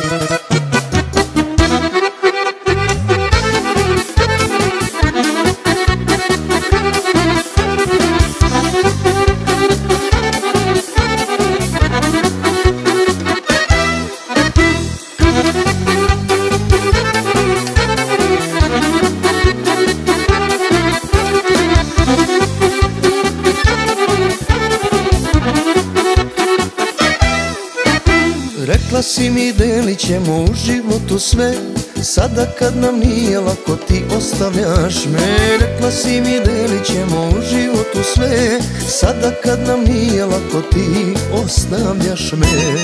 Rekla si mi delit ćemo u životu sve, sada kad nam nije lako ti ostavljaš me. Rekla si mi delit ćemo u životu sve, sada kad nam nije lako ti ostavljaš me.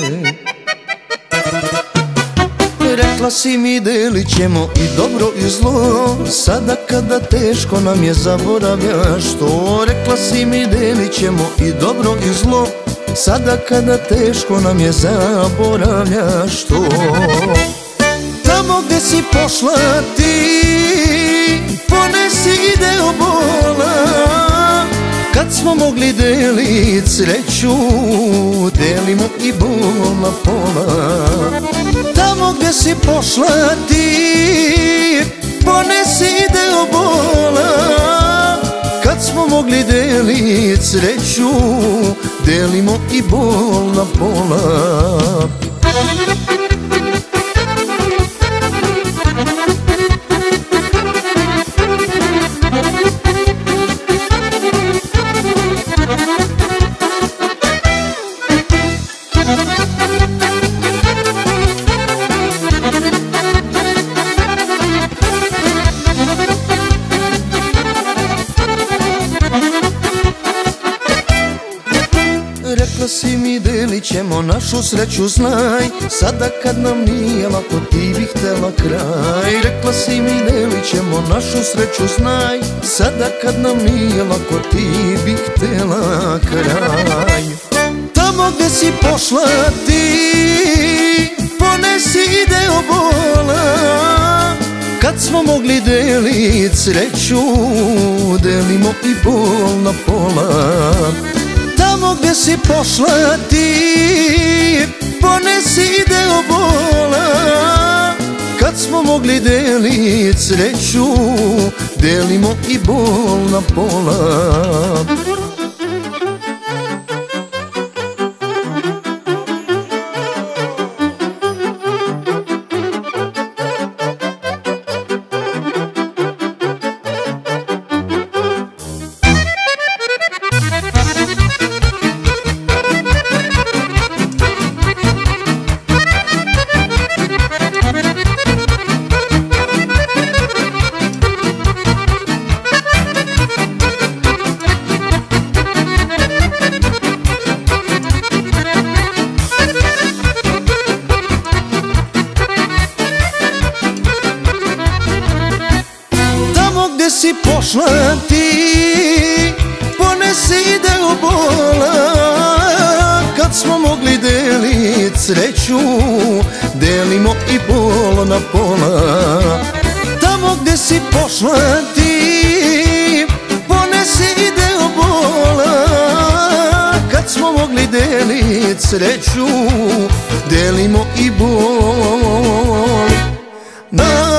Rekla si mi delit ćemo i dobro i zlo, sada kada teško nam je zaboravljaš to. Rekla si mi delit ćemo i dobro i zlo, sada kada teško nam je zaboravljaš to. Tamo gde si pošla ti, ponesi i deo bola, kad smo mogli delit sreću, delimo i bol na pola. Tamo gde si pošla ti, ponesi i deo bola, kad smo mogli delit sreću, delimo i bol na pola. Rekla si mi delit ćemo našu sreću, znaj, sada kad nam nije lako ti bih htela kraj. Rekla si mi delit ćemo našu sreću, znaj, sada kad nam nije lako ti bih htela kraj. Tamo gde si pošla ti, ponesi i deo bola, kad smo mogli delit sreću, delimo i bol na pola. Tamo gde si pošla ti, ponesi i deo bola, kad smo mogli delit sreću, delimo i bol na pola. Gde si pošla ti, ponesi i deo bola, kad smo mogli delit sreću, delimo i bol na pola. Tamo gde si pošla ti, ponesi i deo bola, kad smo mogli delit sreću, delimo i bol na pola.